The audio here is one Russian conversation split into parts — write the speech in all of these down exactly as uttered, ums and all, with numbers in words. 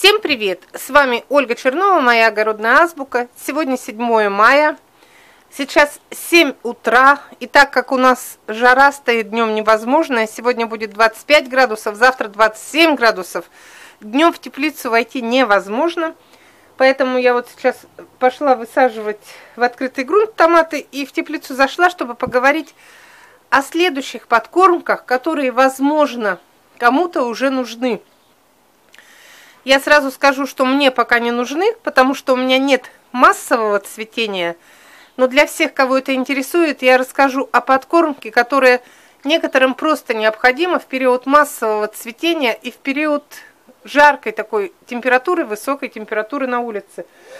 Всем привет! С вами Ольга Чернова, моя огородная азбука. Сегодня седьмое мая. Сейчас семь утра. И так как у нас жара стоит днем невозможная, сегодня будет двадцать пять градусов, завтра двадцать семь градусов. Днем в теплицу войти невозможно. Поэтому я вот сейчас пошла высаживать в открытый грунт томаты и в теплицу зашла, чтобы поговорить о следующих подкормках, которые, возможно, кому-то уже нужны. Я сразу скажу, что мне пока не нужны, потому что у меня нет массового цветения. Но для всех, кого это интересует, я расскажу о подкормке, которая некоторым просто необходима в период массового цветения и в период жаркой такой температуры, высокой температуры на улице.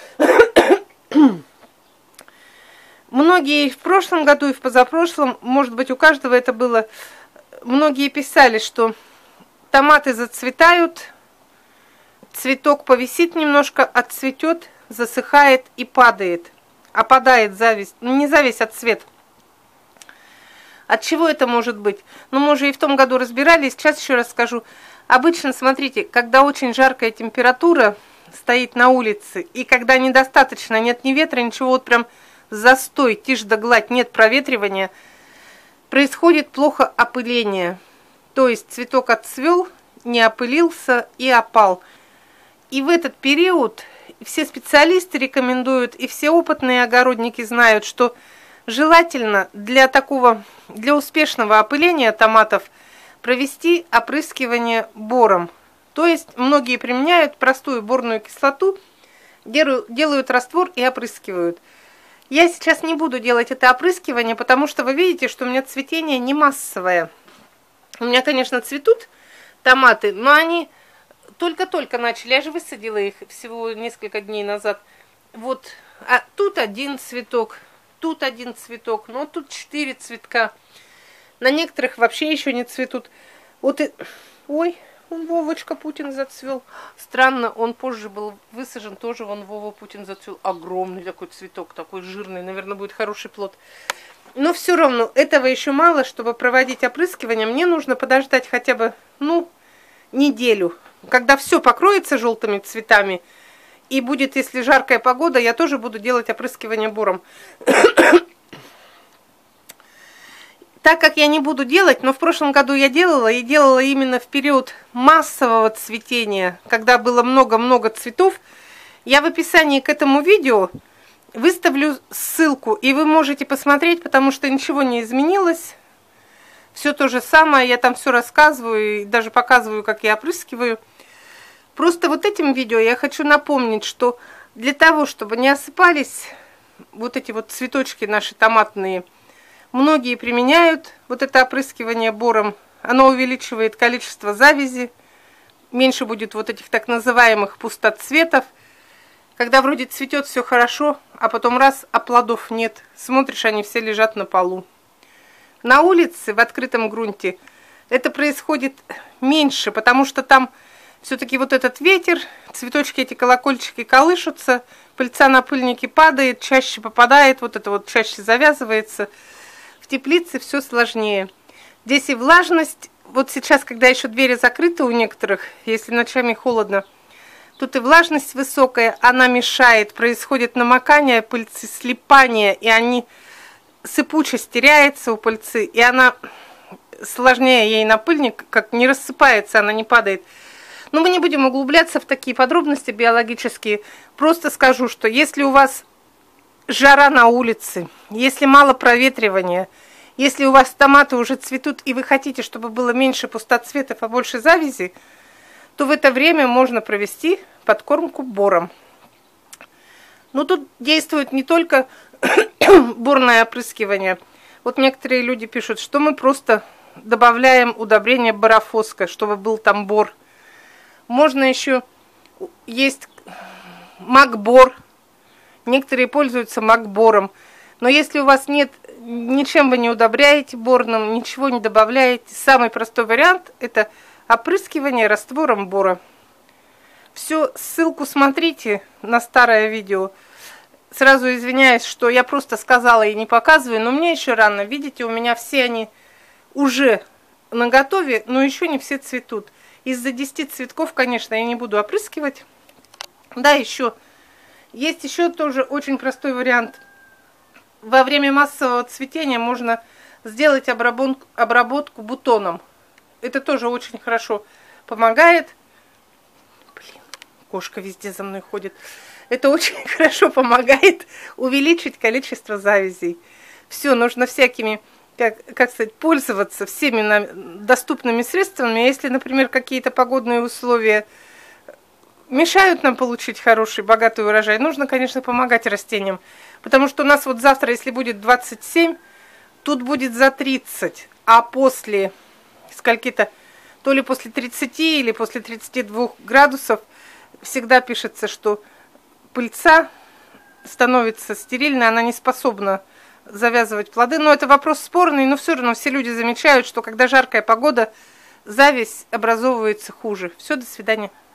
Многие в прошлом году и в позапрошлом, может быть, у каждого это было, многие писали, что томаты зацветают, цветок повисит немножко, отцветет, засыхает и падает. Опадает зависть, ну не зависть, а цвет. От чего это может быть? Ну, мы уже и в том году разбирали, сейчас еще раз скажу. Обычно, смотрите, когда очень жаркая температура стоит на улице, и когда недостаточно, нет ни ветра, ничего, вот прям застой, тишь да гладь, нет проветривания, происходит плохо опыление. То есть цветок отцвел, не опылился и опал. И в этот период все специалисты рекомендуют, и все опытные огородники знают, что желательно для такого, для успешного опыления томатов провести опрыскивание бором. То есть многие применяют простую борную кислоту, делают раствор и опрыскивают. Я сейчас не буду делать это опрыскивание, потому что вы видите, что у меня цветение не массовое. У меня, конечно, цветут томаты, но они только-только начали. Я же высадила их всего несколько дней назад. Вот, а тут один цветок, тут один цветок, но тут четыре цветка. На некоторых вообще еще не цветут. Вот и... Ой, он Вовочка Путин зацвел. Странно, он позже был высажен, тоже вон Вова Путин зацвел. Огромный такой цветок, такой жирный, наверное, будет хороший плод. Но все равно этого еще мало, чтобы проводить опрыскивание. Мне нужно подождать хотя бы, ну, неделю. Когда все покроется желтыми цветами, и будет, если жаркая погода, я тоже буду делать опрыскивание бором. Так как я не буду делать, но в прошлом году я делала, и делала именно в период массового цветения, когда было много-много цветов, я в описании к этому видео выставлю ссылку, и вы можете посмотреть, потому что ничего не изменилось. Все то же самое, я там все рассказываю, и даже показываю, как я опрыскиваю. Просто вот этим видео я хочу напомнить, что для того, чтобы не осыпались вот эти вот цветочки наши томатные, многие применяют вот это опрыскивание бором. Оно увеличивает количество завязи, меньше будет вот этих так называемых пустоцветов, когда вроде цветет все хорошо, а потом раз, а плодов нет. Смотришь, они все лежат на полу. На улице, в открытом грунте, это происходит меньше, потому что там все-таки вот этот ветер, цветочки, эти колокольчики колышутся, пыльца на пыльнике падает, чаще попадает, вот это вот чаще завязывается. В теплице все сложнее. Здесь и влажность, вот сейчас, когда еще двери закрыты у некоторых, если ночами холодно, тут и влажность высокая, она мешает, происходит намокание пыльцы, слипание, и они, сыпучесть теряется у пыльцы, и она сложнее ей на пыльник, как не рассыпается, она не падает. Но мы не будем углубляться в такие подробности биологические. Просто скажу, что если у вас жара на улице, если мало проветривания, если у вас томаты уже цветут, и вы хотите, чтобы было меньше пустоцветов, а больше завязи, то в это время можно провести подкормку бором. Но тут действует не только борное опрыскивание. Вот некоторые люди пишут, что мы просто добавляем удобрение борофоска, чтобы был там бор. Можно еще, есть макбор, некоторые пользуются макбором, но если у вас нет, ничем вы не удобряете борным, ничего не добавляете, самый простой вариант – это опрыскивание раствором бора. Все, ссылку смотрите на старое видео. Сразу извиняюсь, что я просто сказала и не показываю, но мне еще рано. Видите, у меня все они уже наготове, но еще не все цветут. Из-за десяти цветков, конечно, я не буду опрыскивать. Да, еще. Есть еще тоже очень простой вариант. Во время массового цветения можно сделать обработку, обработку бутоном. Это тоже очень хорошо помогает. Блин, кошка везде за мной ходит. Это очень хорошо помогает увеличить количество завязей. Все, нужно всякими, как, как сказать, пользоваться всеми нам доступными средствами. Если, например, какие-то погодные условия мешают нам получить хороший, богатый урожай, нужно, конечно, помогать растениям. Потому что у нас вот завтра, если будет двадцать семь, тут будет за тридцать. А после скольки-то, то ли после тридцати или после тридцати двух градусов, всегда пишется, что пыльца становится стерильной, она не способна завязывать плоды. Но это вопрос спорный, но все равно все люди замечают, что когда жаркая погода, завязь образовывается хуже. Все, до свидания.